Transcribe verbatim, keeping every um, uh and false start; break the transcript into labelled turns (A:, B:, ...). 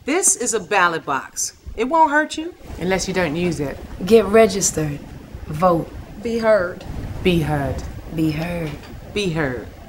A: This is a ballot box. It won't hurt you.
B: Unless you don't use it.
C: Get registered. Vote.
D: Be heard.
B: Be heard.
C: Be heard.
A: Be heard.